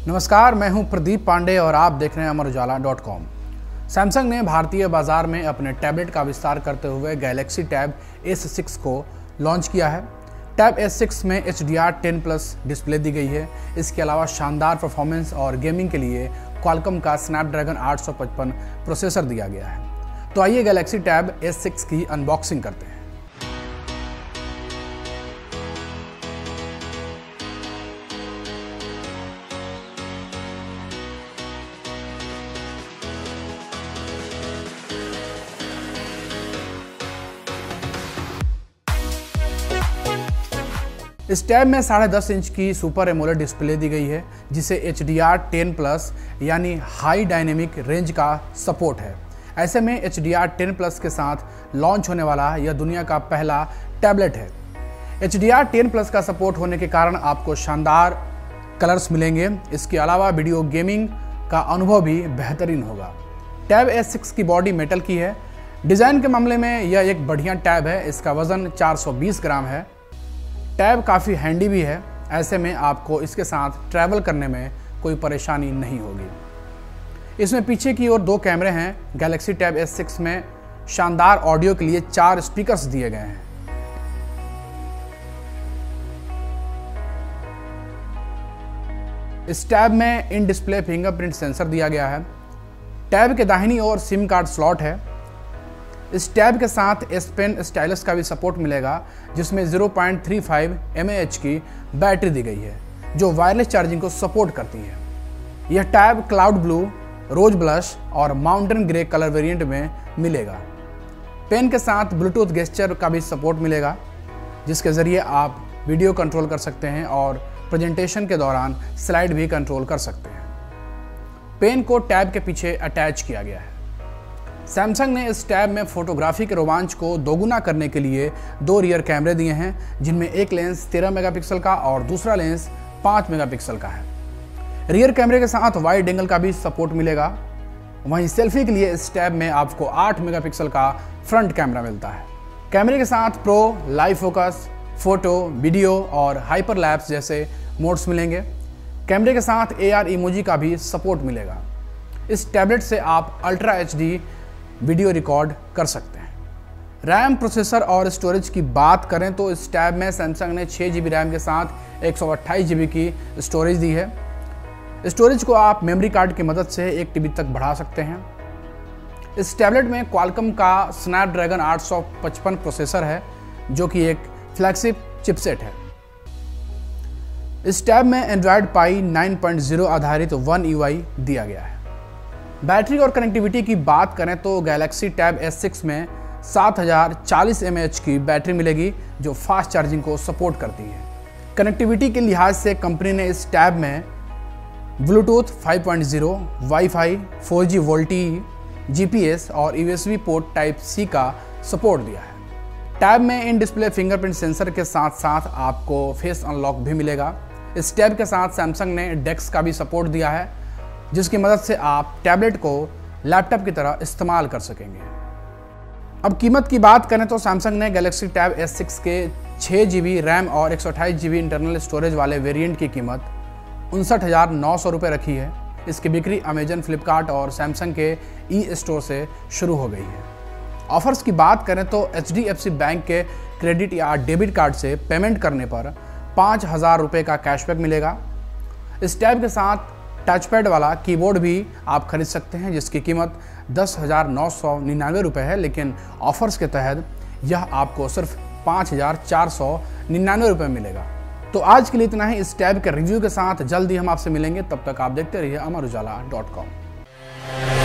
नमस्कार, मैं हूं प्रदीप पांडे और आप देख रहे हैं अमरउजाला.com। सैमसंग ने भारतीय बाजार में अपने टैबलेट का विस्तार करते हुए गैलेक्सी टैब S6 को लॉन्च किया है। टैब S6 में HDR10+ डिस्प्ले दी गई है। इसके अलावा शानदार परफॉर्मेंस और गेमिंग के लिए क्वालकॉम का स्नैपड्रैगन 855 प्रोसेसर दिया गया है। तो आइए गैलेक्सी टैब S6 की अनबॉक्सिंग करते हैं। इस टैब में 10.5 इंच की सुपर एमोलेड डिस्प्ले दी गई है, जिसे HDR10+ यानी हाई डायनेमिक रेंज का सपोर्ट है। ऐसे में HDR10+ के साथ लॉन्च होने वाला यह दुनिया का पहला टैबलेट है। HDR10+ का सपोर्ट होने के कारण आपको शानदार कलर्स मिलेंगे। इसके अलावा वीडियो गेमिंग का अनुभव भी बेहतरीन होगा। टैब S6 की बॉडी मेटल की है। डिज़ाइन के मामले में यह एक बढ़िया टैब है। इसका वज़न 420 ग्राम है। टैब काफ़ी हैंडी भी है। ऐसे में आपको इसके साथ ट्रैवल करने में कोई परेशानी नहीं होगी। इसमें पीछे की ओर 2 कैमरे हैं। गैलेक्सी टैब S6 में शानदार ऑडियो के लिए 4 स्पीकर्स दिए गए हैं। इस टैब में इन डिस्प्ले फिंगरप्रिंट सेंसर दिया गया है। टैब के दाहिनी ओर सिम कार्ड स्लॉट है। इस टैब के साथ S Pen स्टाइलस का भी सपोर्ट मिलेगा, जिसमें 0.35 mAh की बैटरी दी गई है, जो वायरलेस चार्जिंग को सपोर्ट करती है। यह tab cloud blue, rose blush और माउंटेन ग्रे कलर वेरिएंट में मिलेगा। पेन के साथ ब्लूटूथ गेस्चर का भी सपोर्ट मिलेगा, जिसके ज़रिए आप वीडियो कंट्रोल कर सकते हैं और प्रेजेंटेशन के दौरान स्लाइड भी कंट्रोल कर सकते हैं। पेन को टैब के पीछे अटैच किया गया है। सैमसंग ने इस टैब में फोटोग्राफी के रोमांच को दोगुना करने के लिए 2 रियर कैमरे दिए हैं, जिनमें एक लेंस 13 मेगापिक्सल का और दूसरा लेंस 5 मेगापिक्सल का है। रियर कैमरे के साथ वाइड एंगल का भी सपोर्ट मिलेगा। वहीं सेल्फी के लिए इस टैब में आपको 8 मेगापिक्सल का फ्रंट कैमरा मिलता है। कैमरे के साथ pro, live focus, photo, video और हाइपरलैप्स जैसे मोड्स मिलेंगे। कैमरे के साथ AR इमोजी का भी सपोर्ट मिलेगा। इस टैबलेट से आप अल्ट्रा HD वीडियो रिकॉर्ड कर सकते हैं। रैम, प्रोसेसर और स्टोरेज की बात करें तो इस टैब में सैमसंग ने 6 GB रैम के साथ 128 GB की स्टोरेज दी है। स्टोरेज को आप मेमोरी कार्ड की मदद से 1 TB तक बढ़ा सकते हैं। इस टैबलेट में क्वालकॉम का स्नैपड्रैगन 855 प्रोसेसर है, जो कि एक फ्लैगशिप चिपसेट है। इस टैब में एंड्रॉयड पाई 9.0 आधारित One UI दिया गया है। बैटरी और कनेक्टिविटी की बात करें तो गैलेक्सी टैब S6 में 7040 mAh की बैटरी मिलेगी, जो फास्ट चार्जिंग को सपोर्ट करती है। कनेक्टिविटी के लिहाज से कंपनी ने इस टैब में Bluetooth 5.0, wifi, 4G VoLTE, GPS और USB पोर्ट टाइप C का सपोर्ट दिया है। टैब में इन डिस्प्ले फिंगरप्रिंट सेंसर के साथ साथ आपको फेस अनलॉक भी मिलेगा। इस टैब के साथ सैमसंग ने DeX का भी सपोर्ट दिया है, जिसकी मदद से आप टैबलेट को लैपटॉप की तरह इस्तेमाल कर सकेंगे। अब कीमत की बात करें तो सैमसंग ने गैलेक्सी टैब S6 के 6 GB रैम और 128 GB इंटरनल स्टोरेज वाले वेरिएंट की कीमत 59,900 रुपये रखी है। इसकी बिक्री अमेजन, फ्लिपकार्ट और सैमसंग के E-स्टोर से शुरू हो गई है। ऑफर्स की बात करें तो HDFC बैंक के क्रेडिट या डेबिट कार्ड से पेमेंट करने पर 5,000 रुपये का कैशबैक मिलेगा। इस टैब के साथ टचपैड वाला कीबोर्ड भी आप खरीद सकते हैं, जिसकी कीमत 10,999 रुपये है, लेकिन ऑफर्स के तहत यह आपको सिर्फ 5,499 रुपये मिलेगा। तो आज के लिए इतना ही। इस टैब के रिव्यू के साथ जल्दी हम आपसे मिलेंगे। तब तक आप देखते रहिए अमरउजाला.com।